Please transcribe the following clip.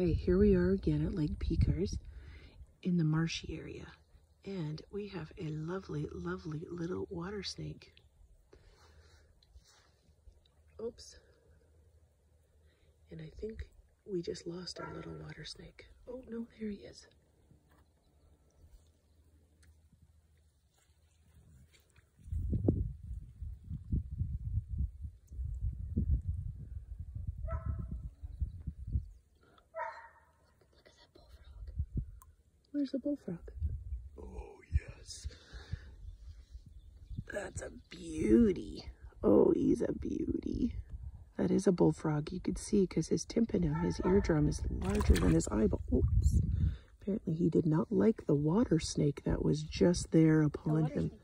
Okay, here we are again at Lake Piekarz in the marshy area. And we have a lovely, lovely little water snake. Oops. And I think we just lost our little water snake. Oh no, there he is. Where's the bullfrog? Oh, yes. That's a beauty. Oh, he's a beauty. That is a bullfrog. You could see because his tympanum, his eardrum, is larger than his eyeball. Oops. Apparently he did not like the water snake that was just there upon him.